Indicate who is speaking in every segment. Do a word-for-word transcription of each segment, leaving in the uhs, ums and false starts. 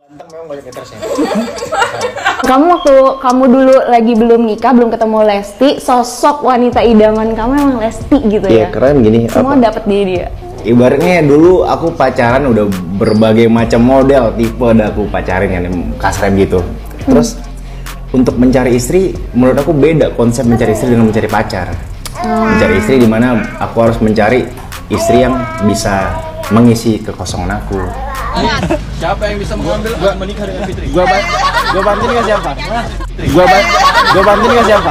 Speaker 1: Ganteng memang banyak haters ya.
Speaker 2: Kamu waktu kamu dulu lagi belum nikah, belum ketemu Lesti, sosok wanita idaman kamu emang Lesti gitu ya?
Speaker 3: Iya, keren gini.
Speaker 2: Semua
Speaker 3: apa?
Speaker 2: dapet di dia.
Speaker 3: Ibaratnya dulu aku pacaran udah berbagai macam model, tipe udah aku pacarin kan, kasarnya gitu. Terus untuk mencari istri, menurut aku beda konsep mencari istri dengan mencari pacar. Mencari istri dimana aku harus mencari istri yang bisa mengisi kekosongan aku.
Speaker 1: Siapa yang bisa mengambil akan menikah dengan Fitri?
Speaker 3: Gua ba gua bantuin ke siapa? Gua ba gua bantuin ke siapa?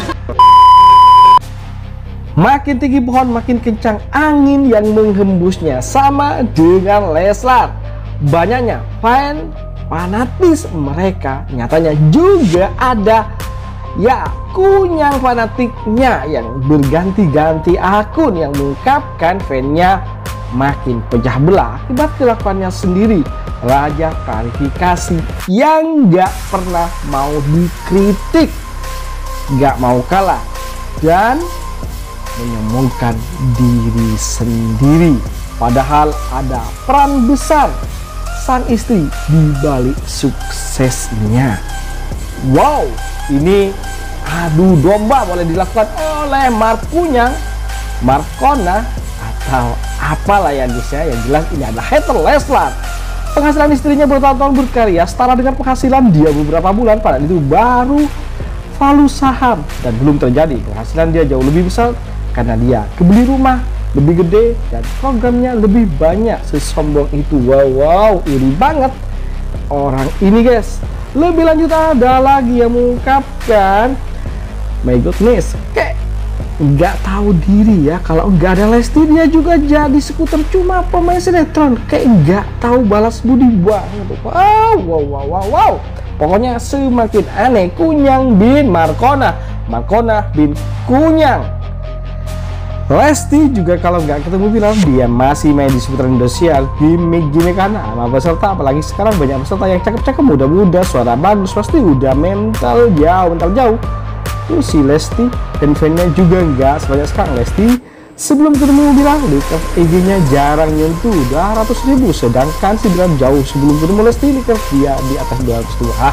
Speaker 4: Makin tinggi pohon, makin kencang angin yang menghembusnya, sama dengan Leslar. Banyaknya fan fanatis mereka, nyatanya juga ada ya kunyang fanatiknya yang berganti-ganti akun yang mengungkapkan fannya makin pecah belah akibat kelakuannya sendiri. Raja klarifikasi yang gak pernah mau dikritik, gak mau kalah, dan menyombongkan diri sendiri. Padahal ada peran besar sang istri di balik suksesnya. Wow, ini adu domba boleh dilakukan oleh Markunyang, Markona, atau apalah ya guys ya. Yang jelas ini adalah hater Leslar. Penghasilan istrinya bertahun-tahun berkarya setara dengan penghasilan dia beberapa bulan, padahal itu baru valu saham dan belum terjadi. Penghasilan dia jauh lebih besar karena dia kebeli rumah lebih gede dan programnya lebih banyak. Sesombong itu. Wow, wow, iri banget orang ini guys. Lebih lanjut ada lagi yang mengungkapkan, my goodness, kayak nggak tahu diri ya. Kalau nggak ada Lesti dia juga jadi skuter cuma pemain sinetron, kayak nggak tahu balas budi banget. Wow, wow, wow, wow, wow. Pokoknya semakin aneh. Kunyang bin Markona, Markona bin Kunyang. Lesti juga kalau nggak ketemu bilang dia masih main di seputar Indosiar, gimmick-gimmick kan sama peserta, apalagi sekarang banyak peserta yang cakep-cakep, muda-muda, suara bagus, pasti udah mental jauh, mental jauh. Terus si Lesti dan fannya juga nggak sebanyak sekarang. Lesti sebelum ketemu bilang di I G-nya jarang nyentuh dua ratus ribu, sedangkan si bilang jauh sebelum ketemu Lesti ini kan dia di atas dua ratus ribu.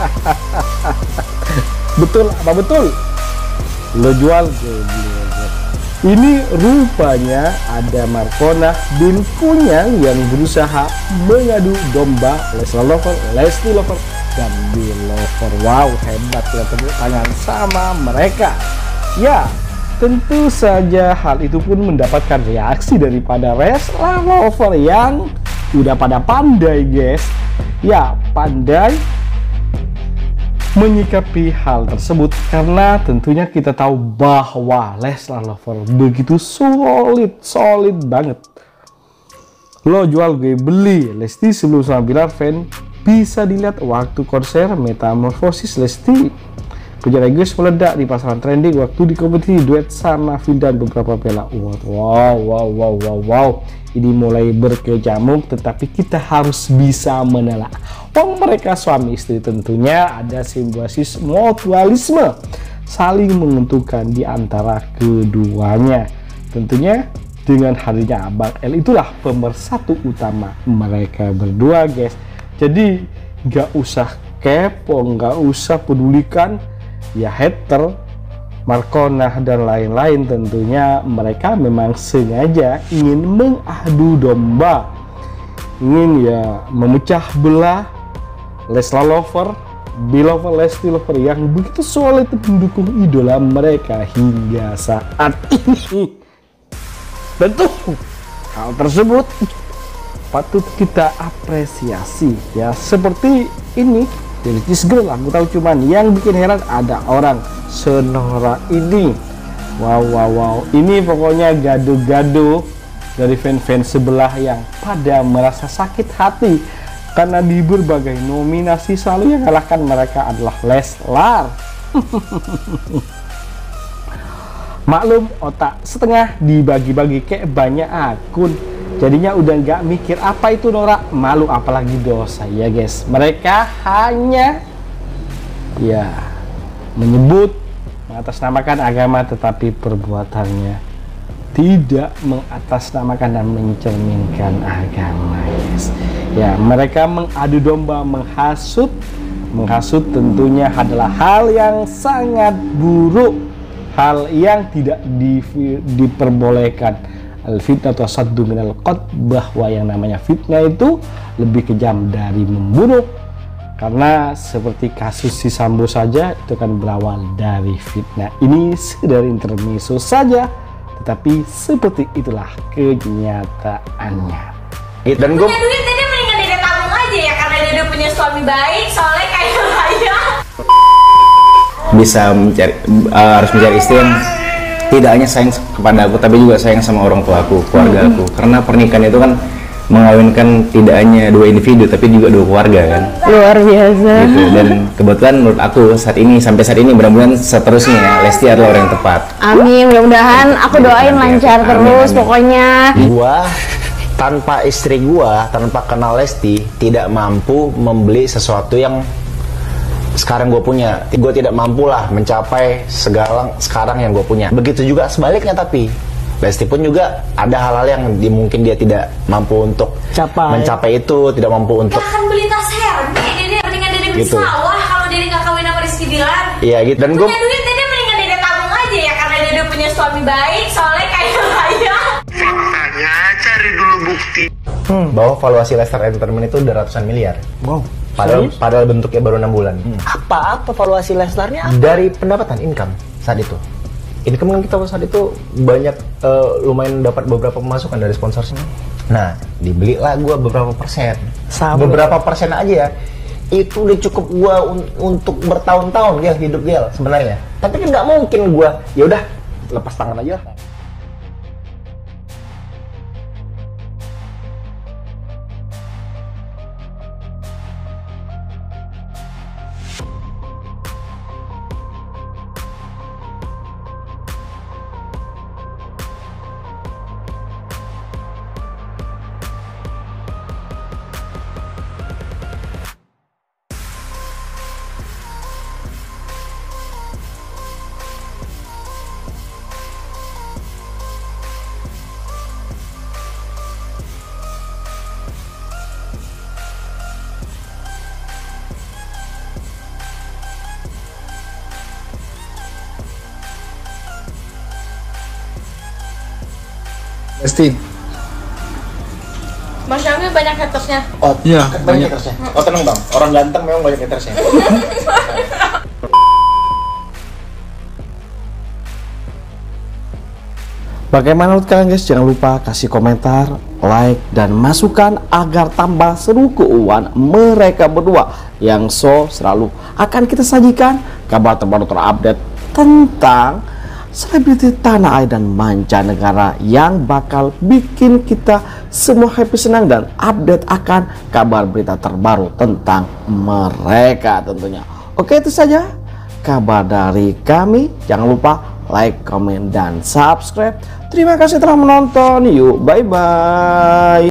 Speaker 4: Betul apa betul? Lo jual, gue beli. Ini rupanya ada Markona bin Kunyang yang berusaha mengadu domba Leslar Lover, Lesti Lover, dan Bill Lover. Wow, hebat ya, tepuk tangan sama mereka. Ya, tentu saja hal itu pun mendapatkan reaksi daripada Leslar Lover yang udah pada pandai guys. Ya, pandai menyikapi hal tersebut karena tentunya kita tahu bahwa Leslar Lover begitu solid, solid banget. Lo jual gue beli. Lesti sebelum sama Bilar fan bisa dilihat waktu konser Metamorphosis. Lesti kejar Inggris meledak di pasaran trending waktu di kompetisi duet sama Phil dan beberapa piala. Wow, wow, wow, wow, wow. Ini mulai berkecamuk, tetapi kita harus bisa menelaah. Oh, mereka suami istri, tentunya ada simbiosis mutualisme, saling menguntungkan di antara keduanya. Tentunya dengan hadirnya Abang L itulah pemersatu utama mereka berdua guys. Jadi nggak usah kepo, nggak usah pedulikan ya hater Markona dan lain-lain. Tentunya mereka memang sengaja ingin mengadu domba, ingin ya memecah belah Leslar Lover, Bill Lover, Lesti Lover yang begitu solid mendukung idola mereka hingga saat ini. Tentu hal tersebut patut kita apresiasi ya, seperti ini dari Cheese Girl. Aku tahu cuman yang bikin heran ada orang senora ini. Wow, wow, wow, ini pokoknya gado-gado dari fans-fans sebelah yang pada merasa sakit hati karena di berbagai nominasi selalu yang kalahkan mereka adalah Leslar. Maklum, otak setengah dibagi-bagi kayak banyak akun, jadinya udah nggak mikir apa itu norak, malu apalagi dosa ya guys. Mereka hanya ya menyebut mengatasnamakan agama, tetapi perbuatannya tidak mengatasnamakan dan mencerminkan agama, guys. Ya, mereka mengadu domba, menghasut. Menghasut tentunya adalah hal yang sangat buruk, hal yang tidak di, diperbolehkan. Al-fitnah atau saddu minal qad, bahwa yang namanya fitnah itu lebih kejam dari membunuh. Karena seperti kasus si Sambo saja itu kan berawal dari fitnah. Ini sekedar intermezzo saja, tetapi seperti itulah kenyataannya.
Speaker 3: Dan gue
Speaker 5: punya duit Dede mendingan Dede tabung aja ya, karena Dede punya suami baik, soalnya kayak saya
Speaker 3: bisa mencari uh, harus mencari istri yang tidak hanya sayang kepada aku tapi juga sayang sama orang tua aku, keluarga aku. Karena pernikahan itu kan mengawinkan tidak hanya dua individu tapi juga dua keluarga kan.
Speaker 2: Luar biasa.
Speaker 3: Gitu. Dan kebetulan menurut aku saat ini sampai saat ini mudah-mudahan seterusnya ya, Lesti adalah orang yang tepat.
Speaker 2: Amin, mudah-mudahan aku doain lancar
Speaker 3: Amin,
Speaker 2: terus
Speaker 3: amin.
Speaker 2: pokoknya.
Speaker 6: Gua tanpa istri gua, tanpa kenal Lesti, tidak mampu membeli sesuatu yang sekarang gue punya. Gue tidak mampu lah mencapai segala sekarang yang gue punya. Begitu juga sebaliknya, tapi Lesti pun juga ada hal-hal yang di, mungkin dia tidak mampu untuk
Speaker 4: Capai.
Speaker 6: mencapai itu, tidak mampu untuk
Speaker 5: gak akan beli tas Hermes. Dede mendingan Dede beli
Speaker 6: Gitu.
Speaker 5: sawah kalau Dede gak kawin sama Rizky Bilar.
Speaker 6: iya gitu. Dan gue
Speaker 5: Punya duit Dede mendingan Dede tabung aja ya, karena Dede punya suami baik, soalnya kayak saya
Speaker 6: bahwa valuasi Lestar Entertainment itu udah ratusan miliar.
Speaker 4: Wow.
Speaker 6: Padahal, padahal bentuknya baru enam bulan.
Speaker 4: Apa-apa valuasi Leslarnya?
Speaker 6: Dari pendapatan income saat itu. Income yang kita saat itu banyak, eh, lumayan dapat beberapa pemasukan dari sponsorship. Nah, dibelilah gue beberapa persen.
Speaker 4: Sama.
Speaker 6: Beberapa persen aja ya. Itu udah cukup gue un- untuk bertahun-tahun Gel, hidup Gel sebenarnya. Tapi kan nggak mungkin gue, ya udah lepas tangan aja.
Speaker 3: Lesti.
Speaker 5: Mas Syamil banyak hatersnya.
Speaker 6: Oh
Speaker 1: Iya,
Speaker 6: banyak
Speaker 1: banyak.
Speaker 6: hatersnya. Oh tenang bang, orang ganteng memang banyak hatersnya.
Speaker 4: Bagaimana menurut kalian guys? Jangan lupa kasih komentar, like, dan masukan agar tambah seru keuangan mereka berdua yang so selalu akan kita sajikan kabar terbaru terupdate tentang selebriti tanah air dan mancanegara yang bakal bikin kita semua happy, senang, dan update akan kabar berita terbaru tentang mereka tentunya. Oke, itu saja kabar dari kami. Jangan lupa like, komen, dan subscribe. Terima kasih telah menonton. Yuk, bye-bye.